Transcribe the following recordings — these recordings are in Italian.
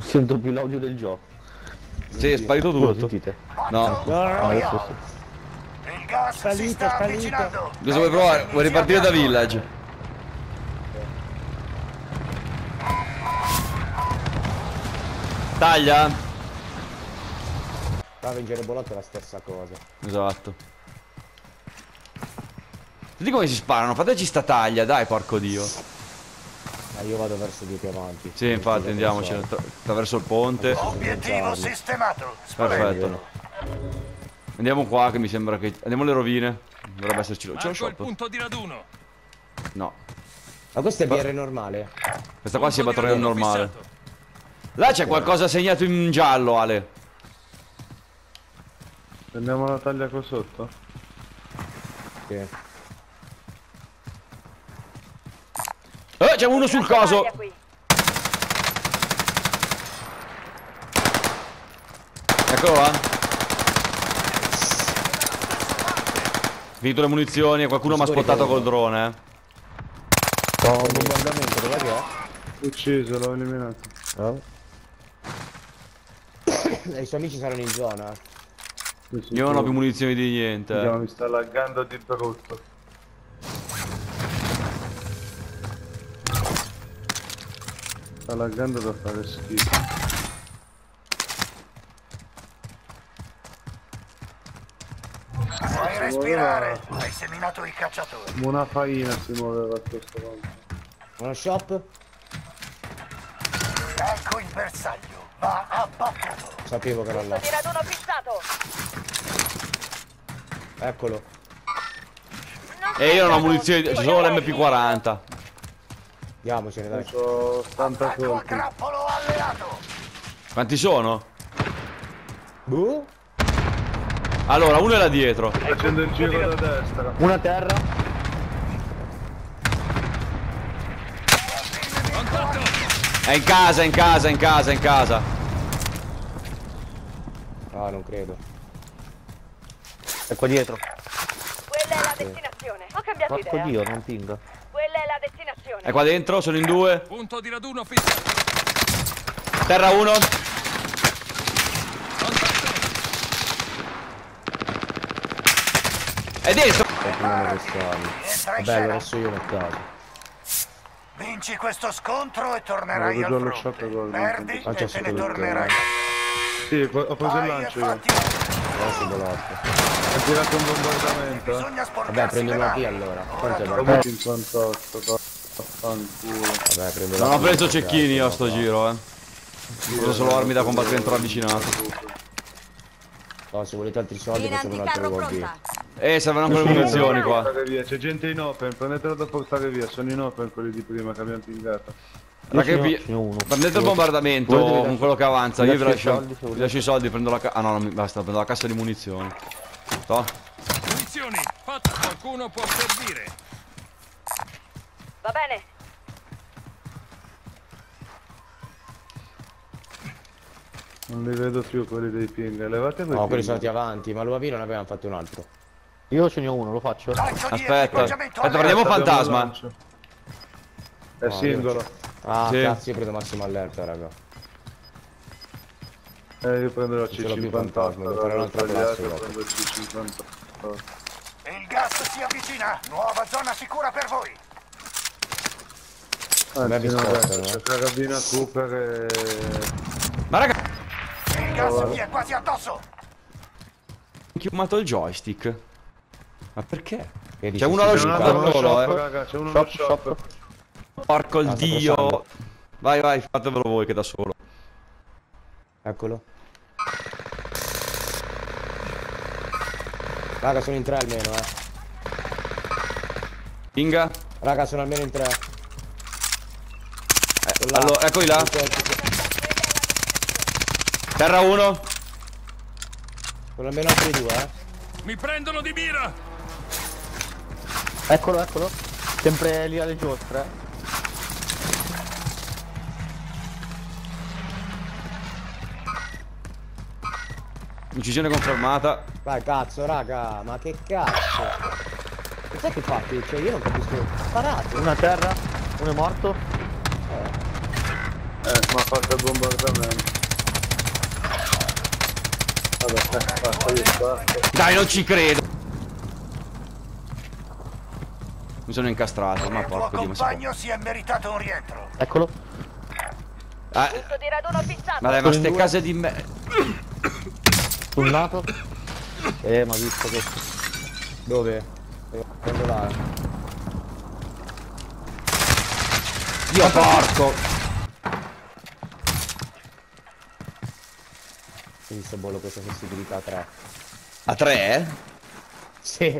Sento più l'audio del gioco. Sì, è sparito Voi lo tutto. sentite? No. Adesso sì. Il gas si sta avvicinando. Cosa vuoi provare? Vuoi ripartire da Village? Taglia? Scavenger e Bolotto è la stessa cosa. Esatto. Vedi come si sparano? Fateci sta taglia, dai, porco dio. Ma io vado verso di più avanti. Sì, infatti, andiamoci attraverso il ponte. Obiettivo sistemato. Perfetto. Andiamo qua che mi sembra che... Andiamo alle rovine. Dovrebbe esserci... C'è lo Marco il shop? punto di raduno. No. Ma questo è BR normale? Questa qua si è Punto di batteria raduno normale. fissato. Là c'è qualcosa segnato in giallo, Ale. Prendiamo la taglia qua sotto? Sì. C'è uno sul coso. Eccolo là. Finito le munizioni e qualcuno mi ha spottato col drone, Ho un bombardamento, dov'è che è? Ucciso, l'ho eliminato. No? I suoi amici saranno in zona. Io non ho più munizioni di niente. Mi sta laggando di brutto. Sta laggando da fare schifo. Puoi respirare. Hai seminato i cacciatori. Come una faina si muoveva a questo punto. Uno shop? Ecco il bersaglio. Va abbattuto. Sapevo che era là. Di raduno fissato. Eccolo. E io non ho munizioni, c'è solo l'MP40. Andiamocene, dai. Ho 80 Attacco a colpi. grappolo alleato. Quanti sono? Boh? Allora, uno è là dietro. Facendo il giro da destra. Una terra. Contatto. È in casa, in casa, in casa, in casa. Ah, non credo. È qua dietro. Quella è la destinazione. Ho cambiato Porco idea. dio, non pinga. Quella è la destinazione. È qua dentro, sono in due. Punto di raduno fissato. Terra uno. Contatto. È dentro. Qualcuno che sta. Entra in Vabbè, scena. allora adesso io nel caso. Vinci questo scontro e tornerai Avevo già al lo fronte. shot gol. Perdi Ah, c'è e te ne solo il tornerai. Sì, ho preso il Vai e lancio io. fatti. Adesso Bolotto. Ho tirato un bombardamento. Bisogna Vabbè, sporcarsi prendo le una P mani. allora. Ora Quanto è torna- bello? 58, fanculo. Vabbè, prendo Non la ho P, preso ok, cecchini io a no, sto no. giro, Ho preso solo armi da combattimento ravvicinato. No, se volete altri soldi Linea facciamo un altro anticarro lobby. pronta. Servono ancora le munizioni qua. Portare via. C'è gente in open, prendetelo da portare via. Sono in open quelli di prima che abbiamo pingato. Raga, Ce n'ho uno. prendete il bombardamento Voi dovete con quello che avanza. vi Io vi lascio i lascio, soldi, se vi volete. lascio i soldi, prendo la cassa. Ah no, basta, prendo la cassa di munizioni. Toh. Munizioni. Fatta. Qualcuno può servire. Va bene. Non li vedo più quelli dei ping. Levate quei No, quelli ping. sono andati avanti, ma l'UAV non avevano fatto un altro. Io ce n'ho uno, lo faccio. Lancio di Aspetta, equipaggiamento aspetta, prendiamo alleato. Abbiamo fantasma. il lancio. È No, singolo. Ah, Sì. cazzo, io prendo massimo allerta, raga. Io prendo la Ce l'ho più C58. fantasma, devo fare un'altra classe dopo. Prendo il C58. Il gas si avvicina. Nuova zona sicura per voi. me vi Anzi, no, spostano, c'è carabina Cooper e... Ma raga, Il gas vi è quasi addosso. ho chiamato il joystick. Ma perché? Che dici, C'è uno allo sì, C'è un sì, altro shop, allo solo, shop, raga, c'è uno allo shop. Porco il sta dio. passando. Vai, vai, fatevelo voi che da solo. Eccolo. Raga, sono in tre almeno, Pinga. Raga, sono almeno in tre. Là. Allora, eccoli là. Terra 1. Sono almeno altri due, Mi prendono di mira. Eccolo, eccolo. Sempre lì alle giostre. Incisione confermata. Vai, cazzo, raga, ma che cazzo? Cos'è che fate? Cioè, io non capisco. Sparate. Una terra. Uno è morto. Ma ha fatto il bombardamento. Vabbè, basta, io sparto. Dai, non ci credo. Mi sono incastrato, ma Il tuo porco di compagno si è meritato un rientro. Eccolo. Punto di raduno fissato. Ma dai, ma ste case di me. Sul lato. Ma visto questo. Dove? Prendo là. Dio porco. Quindi sto bollo questa sensibilità 3. A 3? Sì.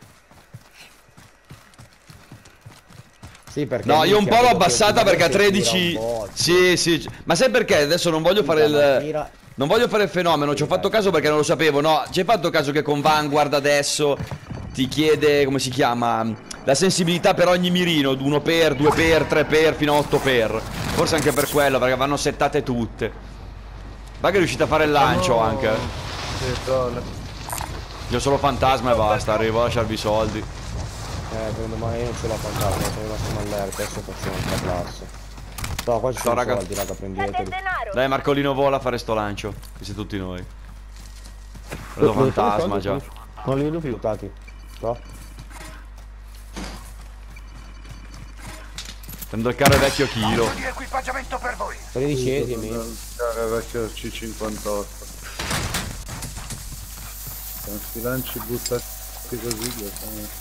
Sì, perché No, io un po' l'ho abbassata perché a tira 13. un po'. Sì. Ma sai perché? Adesso non voglio fare il. Non voglio fare il fenomeno, ci ho fatto caso perché non lo sapevo, no? Ci hai fatto caso che con Vanguard adesso ti chiede, come si chiama? La sensibilità per ogni mirino, 1 per, 2 per, 3 per, fino a 8 per. Forse anche per quello, perché vanno settate tutte. Va che riuscite a fare il lancio anche. Sì, trolle. Io solo fantasma e basta, arrivo a lasciarvi i soldi. Secondo me io non ce l'ho fantasma, sono rimasto all'erta, adesso facciamo una classe. No, qua ci sono raga. soldi, raga, Prende il prendeteli. denaro. Dai, Marcolino vola a fare sto lancio. Che siete tutti noi. Vedo Dove sono i fantasma soldi? già. Non li vedo più. Buttati. No? Prendo il carro vecchio chilo. Di equipaggiamento per voi. 13esimi. Cara vecchio C58. Questi lanci buttati così, io sono...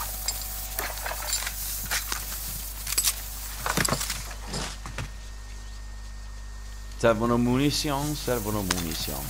Servono munition, servono munition.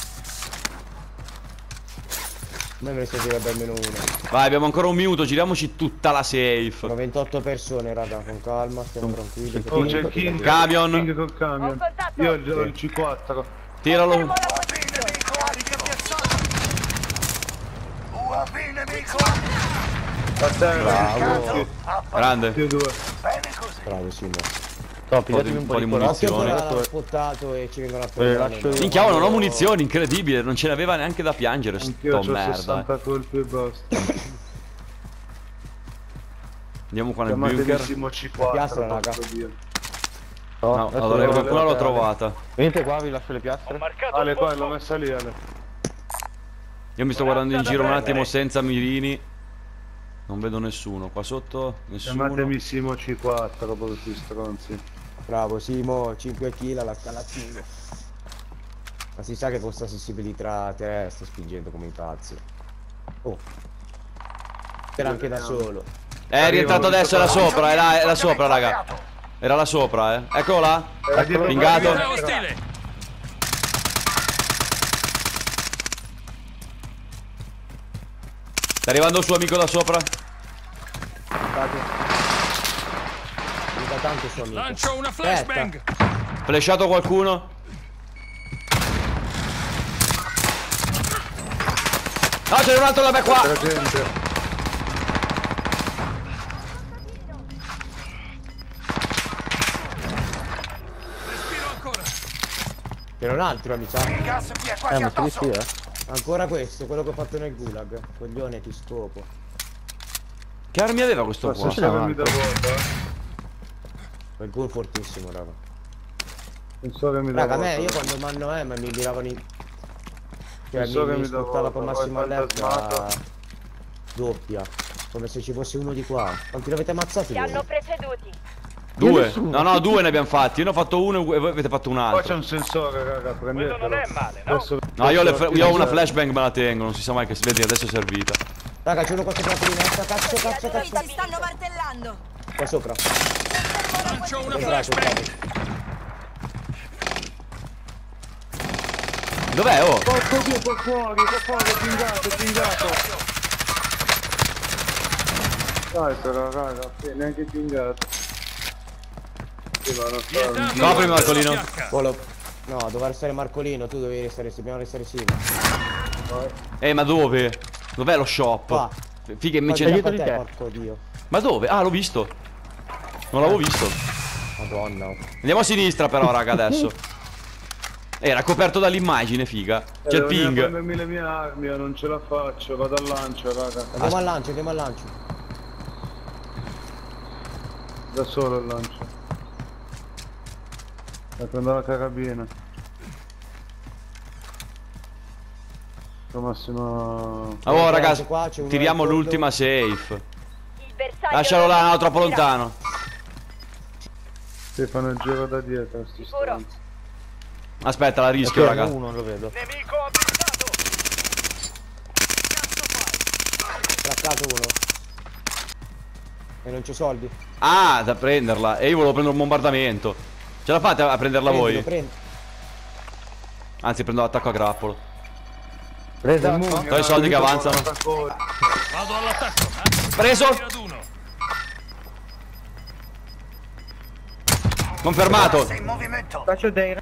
A me ne servirebbe almeno uno. Vai, abbiamo ancora un minuto, giriamoci tutta la safe. Sono 28 persone, raga, con calma, stiamo tranquilli. Oh, c'è il King. Camion. King col camion. Io ho il C4. Tiralo. UAV nemico antipiazzato. UAV nemico. A te, Bravo. Grande. più 2. Bene così. Bravo, Simo. Pigliatemi un po' di Occhio munizioni. che l'hanno spottato e ci vengono a prendere. lascio io. Minchia, non ho munizioni, incredibile, non ce n'aveva neanche da piangere, Anch'io sto ho merda. 60 colpi e basta. Andiamo qua nel bunker. Chiamatissimo C4. Piastra, raga. porco Dio. No, allora qualcuno l'ho trovata. Venite qua, vi lascio le piastre. Ale, qua l'ho messa lì, Ale. Io mi sto guardando in giro un attimo senza mirini. Non vedo nessuno, qua sotto nessuno. Chiamatemi Simo C4, proprio questi stronzi. Bravo, Simo, 5 kg alla scala 5. Ma si sa che con sta sensibilità 3 sto spingendo come i pazzi. Oh. Era anche da solo. È rientrato adesso, era sopra, era sopra, raga. Era là sopra, eh. Eccolo là. dietro Pingato. Missione ostile. Sta arrivando il suo amico da sopra. Mi dà tanto suo amico. Lancio una flashbang. Flashato qualcuno. No, c'è un altro da me qua. La gente. Respiro ancora. C'era un altro, mi sa. Il gas vi è quasi Ma tu addosso. sì, Ancora questo, quello che ho fatto nel gulag. Coglione, ti scopo. Che armi aveva questo qua? Posso scegliermi da vuoto? Quel gol fortissimo, raga. Non so che mi dà Raga, a me, io vuoto. quando mi hanno mi miravano in... Cioè, Non so che mi mi dà sputtava vuoto, con massimo poi allerta fantasmato. doppia. Come se ci fosse uno di qua. Quanti l'avete ammazzati Ti voi? hanno preceduti. Due. No, due ne abbiamo fatti. Io ne ho fatto uno e voi avete fatto un Qua c'è altro. un sensore, raga, prendetelo. non è male, no? No, io ho una flashbang, me la tengo. Non si sa mai che si vedi, adesso è servita. Raga, c'è uno qua sopra la finestra, cazzo. Ci stanno martellando. Qua sopra. Lancio una Bravo, flashbang. Dov'è? Oh? Porco Dio, qua fuori, pingato. Dai però, raga, neanche pingato. Sì, ma non so. Coprimi, Marcolino. Volo. No, doveva restare Marcolino, tu dovevi restare, dobbiamo restare Simo. Ma dove? Dov'è lo shop? Qua. Figa, Ma invece. dietro di di te. te, porco Dio. Ma dove? Ah, l'ho visto. Non l'avevo visto. Madonna. Andiamo a sinistra però, raga, adesso. Era coperto dall'immagine, figa. C'è il Devo venire a ping. prendermi le mie armi, io non ce la faccio, vado al lancio, raga. Andiamo al lancio, Da solo il lancio. Prendo la carabina. Al massimo... Oh ragazzi, qua c'è uno tiriamo nel fondo. l'ultima safe. Il bersaglio Lascialo là, nemico no, troppo si lontano. Sì, fanno il giro da dietro, sti Sicuro. stronzi. Aspetta, la rischio, raga. Uno, non lo vedo. Nemico avvistato. Traccato uno. E non c'è soldi. Ah, da prenderla. E io volevo prendere un bombardamento. Ce la fate a prenderla voi? Prendi. Anzi, prendo l'attacco a grappolo. Presa. Togli i soldi che avanzano. Vado all'attacco. Preso. Raduno. Confermato. Sei in movimento. Faccio dei...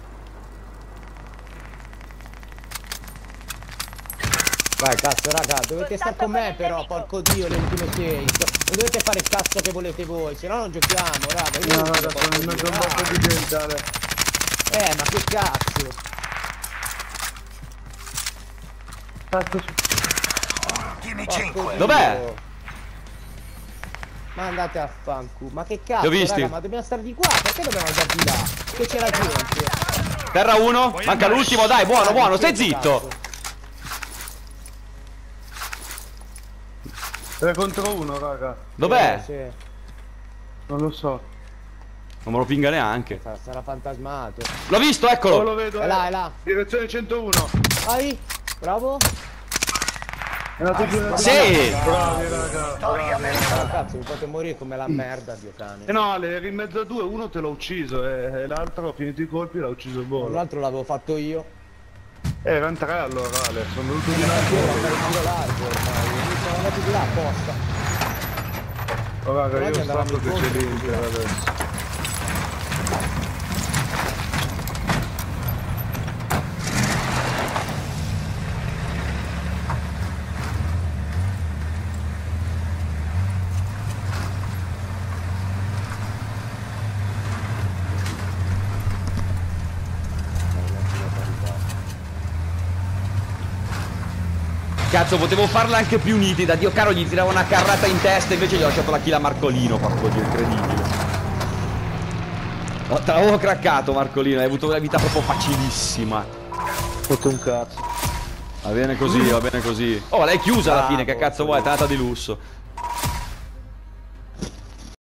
Vai cazzo raga, dovete stare con me però, porco dio, le ultime 6. Non dovete fare il cazzo che volete voi, se no non giochiamo, raga. Io No, non raga, posso sono in mezzo a un botto di gente, Ale. ma che cazzo? Cazzo, Ultimi Porco 5. Dio. Dov'è? Ma andate a fanculo, ma che cazzo, Li ho visti. raga, ma dobbiamo stare di qua, perché dobbiamo andare di là? Che c'è la gente? Terra 1. Manca l'ultimo, dai, buono, buono, stai zitto. Cazzo. 3 contro 1, raga. Dov'è? Sì. Non lo so. Non me lo pinga neanche. Sarà fantasmato. L'ho visto, Oh, eccolo. lo vedo, È là, è là. Direzione 101. Vai, bravo. È andato giù, è andato Sì. giù. Bravi, raga. Vittoria meritata. Cazzo, mi fate morire come la merda, Dio cane. No, Ale, eri in mezzo a due, uno te l'ha ucciso e l'altro ha finito i colpi e l'ha ucciso il volo. L'altro l'avevo fatto io. Erano 3 allora, Ale, sono venuto di là. Io ero andare tiro largo ormai. Mi sono andati di là apposta. Oh, raga, Però io ci ho andavamo stato che c'è incontro, l'Inter adesso. Cazzo, potevo farla anche più nitida. Dio caro, gli tirava una carrata in testa, invece gli ho lasciato la kill a Marcolino. Porco Dio, incredibile. Oh, te l'avevo craccato, Marcolino. Hai avuto una vita proprio facilissima. Fatto un cazzo. Va bene così, va bene così. Oh, l'hai chiusa alla fine, che cazzo vuoi? È andata di lusso.